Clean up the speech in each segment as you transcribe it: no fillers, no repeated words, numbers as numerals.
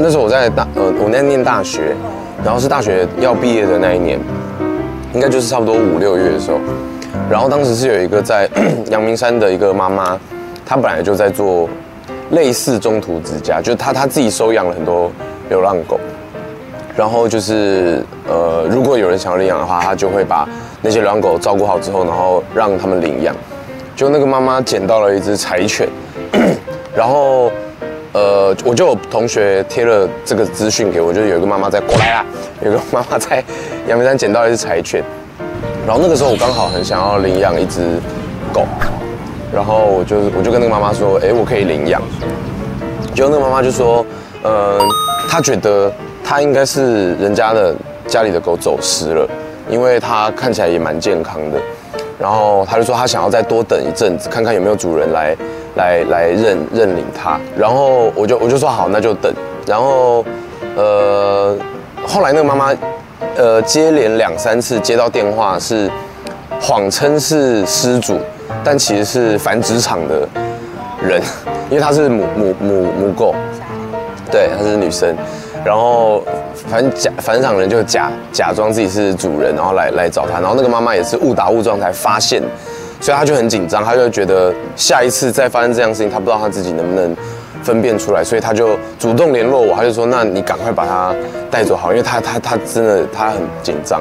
那时候我我在念大学，然后是大学要毕业的那一年，应该就是差不多5、6月的时候。然后当时是有一个在阳明山的一个妈妈，她本来就在做类似中途之家，就是她自己收养了很多流浪狗。然后就是如果有人想要领养的话，她就会把那些流浪狗照顾好之后，然后让他们领养。就那个妈妈捡到了一只柴犬，然后我就有同学贴了这个资讯给我，就有一个妈妈在过来啦，有一个妈妈在阳明山捡到一只柴犬，然后那个时候我刚好很想要领养一只狗，然后我就跟那个妈妈说，我可以领养，结果那个妈妈就说，她觉得她应该是人家家里的狗走失了，因为它看起来也蛮健康的。然后他就说他想要再多等一阵子，看看有没有主人来认领它。然后我就说好，那就等。然后后来那个妈妈接连2、3次接到电话，是谎称是失主，但其实是繁殖场的人，因为她是母狗，对，她是女生。然后繁殖场人就假装自己是主人，然后来找他，然后那个妈妈也是误打误撞才发现，所以她就很紧张，她就觉得下一次再发生这样的事情，她不知道她自己能不能分辨出来，所以她就主动联络我，她就说：“那你赶快把它带走好，因为她真的她很紧张。”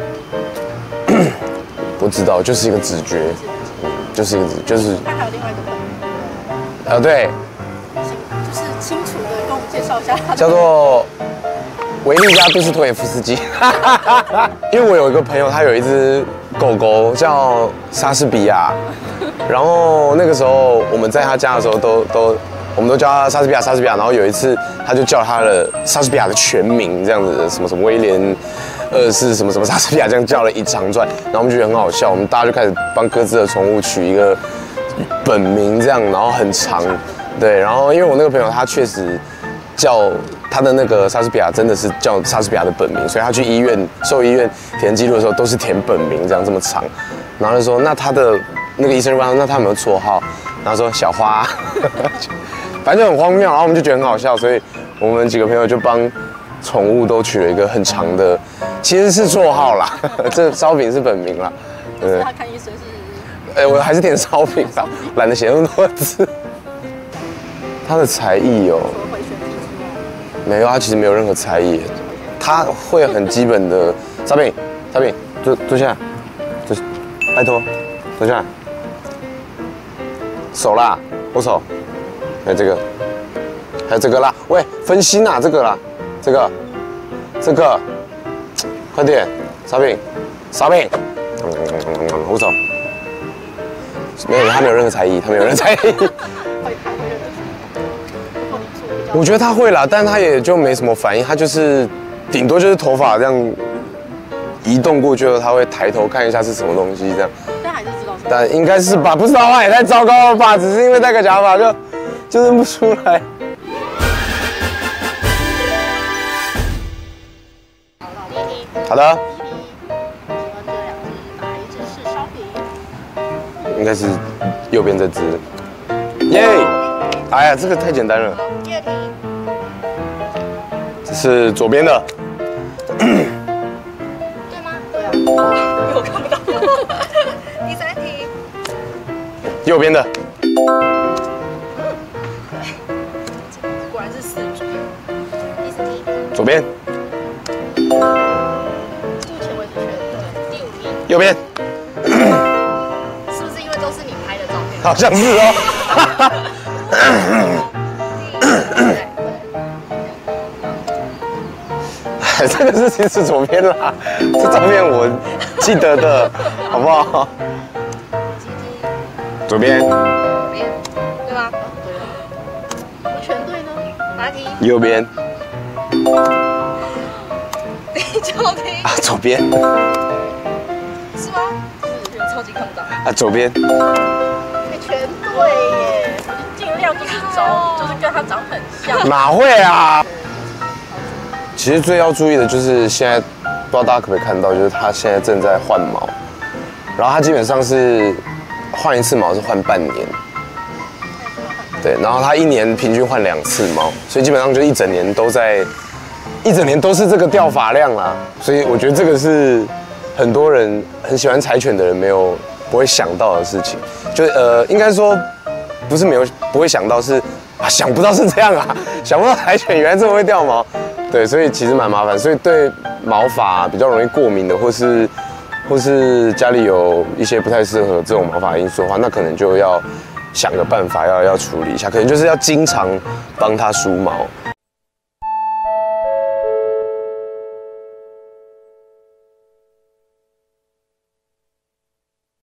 不知道，就是一个直觉，就是。 他还有另外一个朋友。 对。 就是清楚的跟我们介绍一下， 叫做维利加杜斯托耶夫斯基。因为我有一个朋友，他有一只狗狗叫莎士比亚，然后那个时候我们在他家的时候我们都叫他莎士比亚，然后有一次他就叫他的莎士比亚的全名这样子，什么威廉2世什么莎士比亚这样叫了一长串，然后我们就觉得很好笑，我们大家就开始帮各自的宠物取一个本名这样，然后很长。对，然后因为我那个朋友他确实叫他的那个莎士比亚真的是叫莎士比亚的本名，所以他去兽医院填记录的时候都是填本名这样这么长，然后就说那他的那个医生就问他那他有没有绰号，然后说小花，反正就很荒谬，然后我们就觉得很好笑，所以我们几个朋友就帮宠物都取了一个很长的，其实是绰号啦，这烧饼是本名啦。 他看医生是， 我还是填烧饼吧，懒得写那么多字。他的才艺哦，没有，他其实没有任何才艺，他会很基本的。沙饼，坐下来，拜托，坐下来，手啦，握手，还有这个，还有这个啦，喂，分心啊，这个啦，这个，快点，沙饼，握手，没有，他没有任何才艺，我觉得他会啦，但他也就没什么反应，他就是顶多就是头发这样移动过去后，他会抬头看一下是什么东西这样。 但还是知道。 但应该是吧，不知道啊，也太糟糕了吧，只是因为戴个假发就认不出来。好的。 请问这2只哪一只是烧饼？ 应该是右边这只。耶！哎呀，这个太简单了。 第2题。 这是左边的。 对吗？对啊。我看不到。第3题。 右边的。 果然是4组。第4题。 左边。 目前为止全对。第5题。 右边。 是不是因为都是你拍的照片？ 好像是哦。这个事情是左边啦，这照片我记得的，好不好？左边。 对吗？对了。我全对呢。哪题？ 右边。 第9题。 啊，左边。 是吗？是，超级看不到。 啊，左边。 全对耶！尽量就是找，就是跟他长很像。 哪会啊？其实最要注意的就是现在，不知道大家可不可以看到，就是他现在正在换毛，然后他基本上是换一次毛是换半年。 对，然后它一年平均换2次毛，所以基本上就一整年都是这个掉发量啦。所以我觉得这个是很多人很喜欢柴犬的人不会想到的事情，就应该说不是不会想到，是想不到是这样啊，想不到柴犬原来这么会掉毛。对，所以其实蛮麻烦，所以对毛发比较容易过敏的，或是家里有一些不太适合这种毛发因素的话，那可能就要想个办法要处理一下，可能就是要经常帮它梳毛，